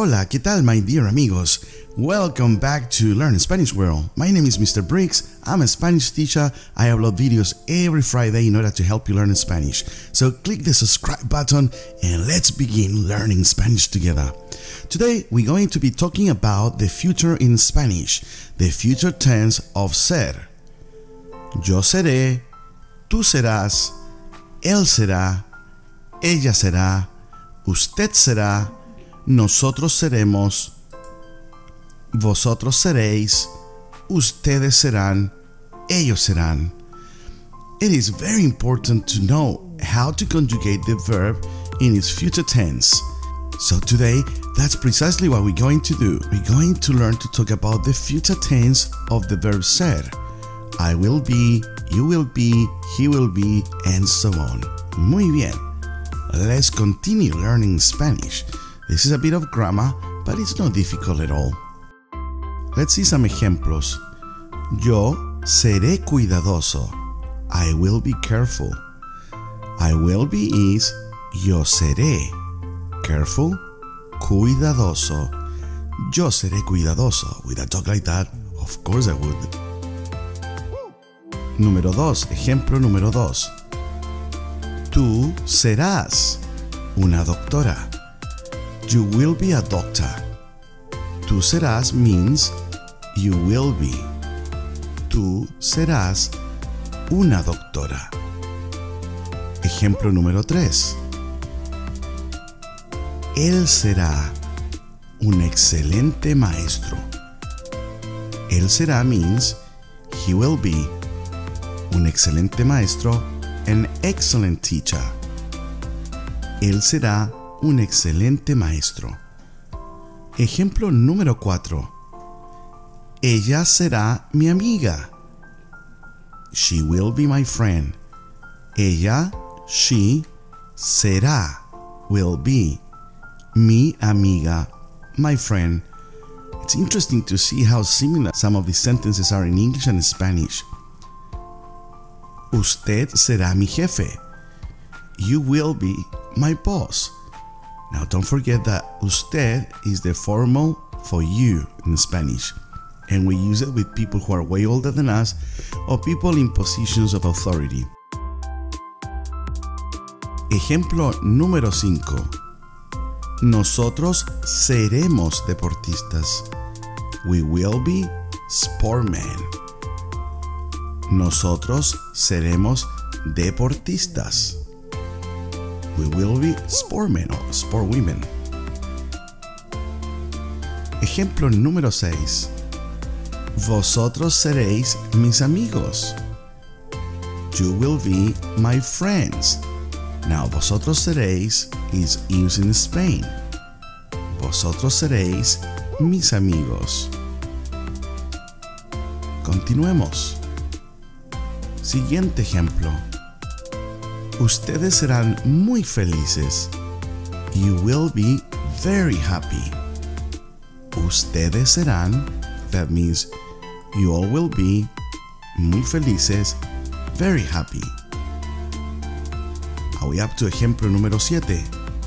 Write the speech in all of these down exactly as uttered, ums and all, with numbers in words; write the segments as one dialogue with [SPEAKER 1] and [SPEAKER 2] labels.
[SPEAKER 1] Hola, ¿qué tal, my dear amigos? Welcome back to Learn Spanish World. My name is Mister Briggs. I'm a Spanish teacher. I upload videos every Friday in order to help you learn Spanish. So click the subscribe button and let's begin learning Spanish together. Today we're going to be talking about the future in Spanish, the future tense of ser. Yo seré, tú serás, él será, ella será, usted será, nosotros seremos, vosotros seréis, ustedes serán, ellos serán. It is very important to know how to conjugate the verb in its future tense. So today, that's precisely what we're going to do. We're going to learn to talk about the future tense of the verb ser. I will be, you will be, he will be, and so on. Muy bien. Let's continue learning Spanish. This is a bit of grammar, but it's not difficult at all. Let's see some ejemplos. Yo seré cuidadoso. I will be careful. I will be is yo seré. Careful, cuidadoso. Yo seré cuidadoso. With a talk like that, of course I would. Número dos. Ejemplo número dos. Tú serás una doctora. You will be a doctor. Tú serás means you will be. Tú serás una doctora. Ejemplo número tres. Él será un excelente maestro. Él será means he will be un excelente maestro, an excellent teacher. Él será un excelente maestro. Ejemplo número cuatro. Ella será mi amiga. She will be my friend. Ella, she, será, will be, mi amiga, my friend. It's interesting to see how similar some of these sentences are in English and Spanish. Usted será mi jefe. You will be my boss. Now don't forget that usted is the formal for you in Spanish, and we use it with people who are way older than us or people in positions of authority. Ejemplo número cinco. Nosotros seremos deportistas. We will be sportmen. Nosotros seremos deportistas. We will be sportmen or sportwomen. Ejemplo número seis. Vosotros seréis mis amigos. You will be my friends. Now, vosotros seréis is used in Spain. Vosotros seréis mis amigos. Continuemos. Siguiente ejemplo. Ustedes serán muy felices. You will be very happy. Ustedes serán, that means you all will be muy felices, very happy. Are we up to ejemplo número siete?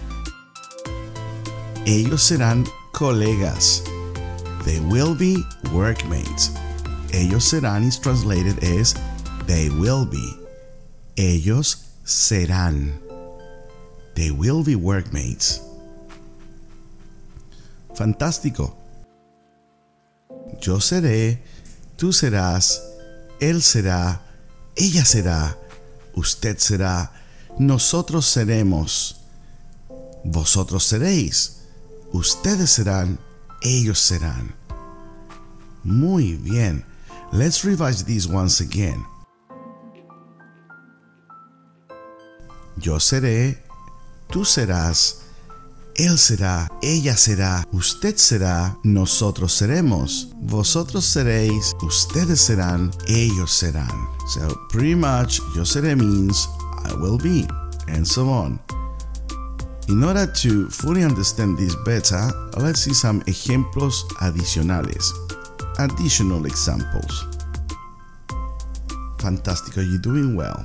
[SPEAKER 1] Ellos serán colegas. They will be workmates. Ellos serán is translated as they will be. Ellos serán. They will be workmates. Fantástico. Yo seré, tú serás, él será, ella será, usted será, nosotros seremos, vosotros seréis, ustedes serán, ellos serán. Muy bien. Let's revise this once again. Yo seré, tú serás, él será, ella será, usted será, nosotros seremos, vosotros seréis, ustedes serán, ellos serán. So pretty much, yo seré means I will be, and so on. In order to fully understand this better, let's see some ejemplos adicionales. Additional examples. Fantástico, you're doing well.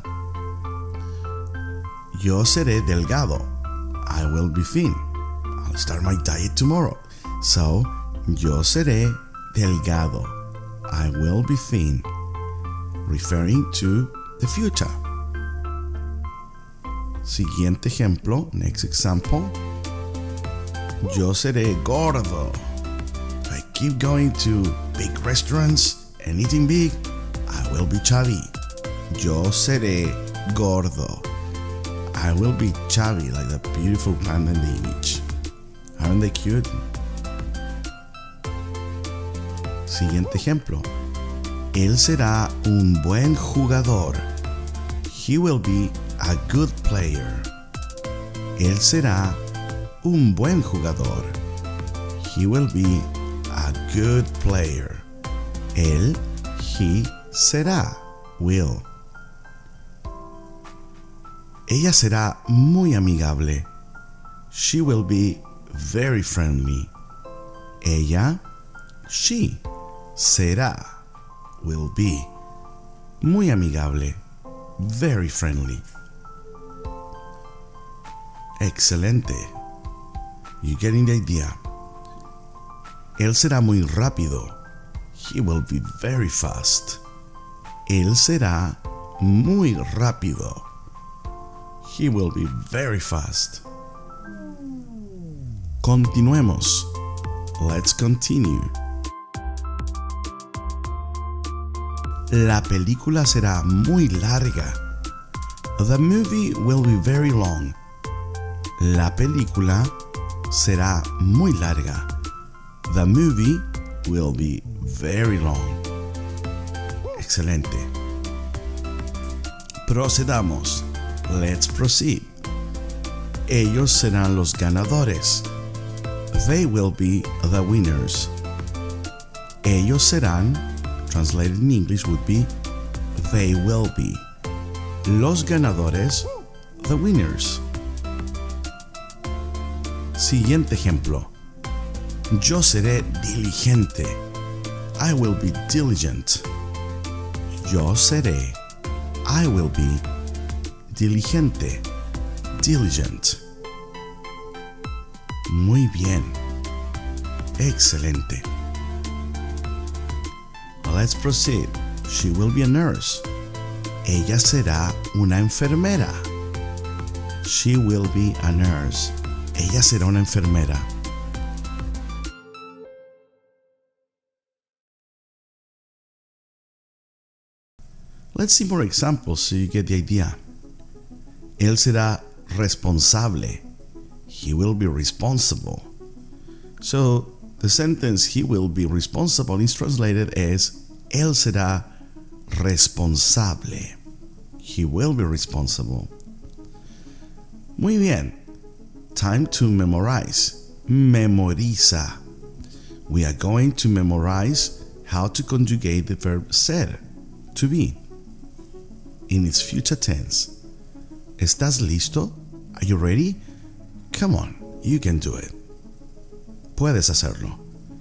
[SPEAKER 1] Yo seré delgado. I will be thin. I'll start my diet tomorrow. So, yo seré delgado. I will be thin, referring to the future. Siguiente ejemplo, next example. Yo seré gordo. If I keep going to big restaurants and eating big, I will be chubby. Yo seré gordo. I will be chubby like the beautiful plant in the image. Aren't they cute? Siguiente ejemplo. Él será un buen jugador. He will be a good player. Él será un buen jugador. He will be a good player. Él, he, será, will. Ella será muy amigable. She will be very friendly. Ella, she, será, will be, muy amigable, very friendly. Excelente. You getting the idea? Él será muy rápido. He will be very fast. Él será muy rápido. He will be very fast. Continuemos. Let's continue. La película será muy larga. The movie will be very long. La película será muy larga. The movie will be very long. Excelente. Procedamos. Let's proceed. Ellos serán los ganadores. They will be the winners. Ellos serán, translated in English would be, they will be. Los ganadores, the winners. Siguiente ejemplo. Yo seré diligente. I will be diligent. Yo seré. I will be diligente. Diligent. Muy bien. Excelente. Let's proceed. She will be a nurse. Ella será una enfermera. She will be a nurse. Ella será una enfermera. Let's see more examples so you get the idea. Él será responsable. He will be responsible. So the sentence he will be responsible is translated as él será responsable. He will be responsible. Muy bien. Time to memorize. Memoriza. We are going to memorize how to conjugate the verb ser, to be, in its future tense. ¿Estás listo? Are you ready? Come on, you can do it. Puedes hacerlo.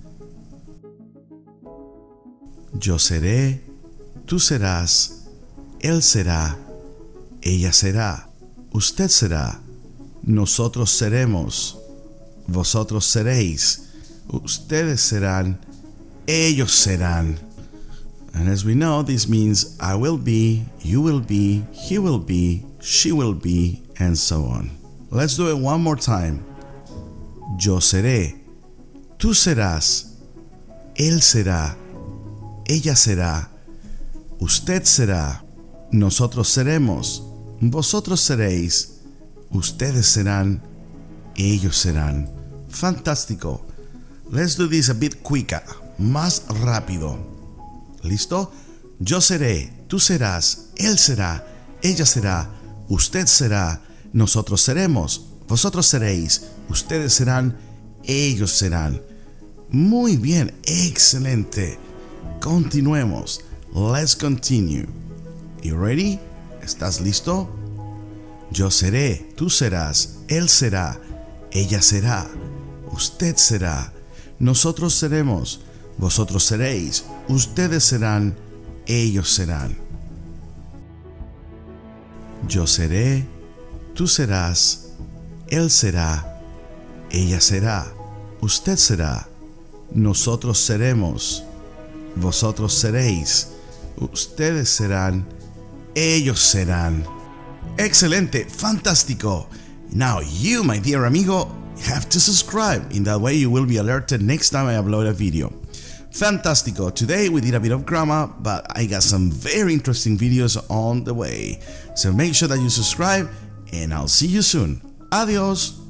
[SPEAKER 1] Yo seré, tú serás, él será, ella será, usted será, nosotros seremos, vosotros seréis, ustedes serán, ellos serán. And as we know, this means I will be, you will be, he will be, she will be, and so on. Let's do it one more time. Yo seré, tú serás, él será, ella será, usted será, nosotros seremos, vosotros seréis, ustedes serán, ellos serán. Fantástico. Let's do this a bit quicker, más rápido. ¿Listo? Yo seré, tú serás, él será, ella será, usted será, nosotros seremos, vosotros seréis, ustedes serán, ellos serán. Muy bien, excelente. Continuemos. Let's continue. You ready? ¿Estás listo? Yo seré, tú serás, él será, ella será, usted será, nosotros seremos, vosotros seréis, ustedes serán, ellos serán. Yo seré, tú serás, él será, ella será, usted será, nosotros seremos, vosotros seréis, ustedes serán, ellos serán. Excelente, fantástico. Now you, my dear amigo, have to subscribe. In that way you will be alerted next time I upload a video. Fantastico. Today we did a bit of grammar, but I got some very interesting videos on the way. So make sure that you subscribe, and I'll see you soon. Adios.